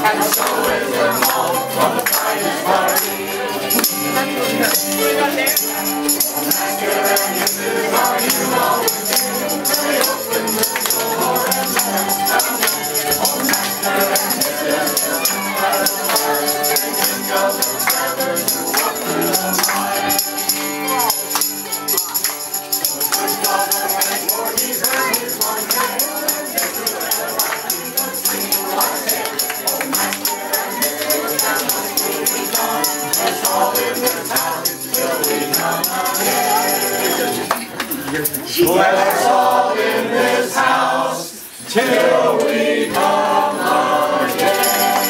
Bless all in this house till we come again.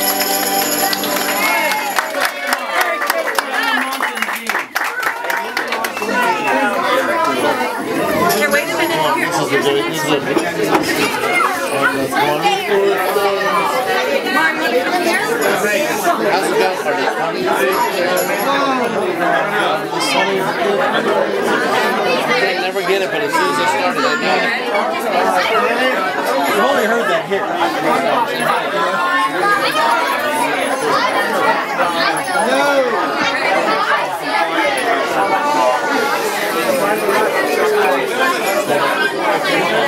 Here, wait a minute. Here. How's it going, party? I never get it, but as soon as I started, I know it. I've only heard that hit. No!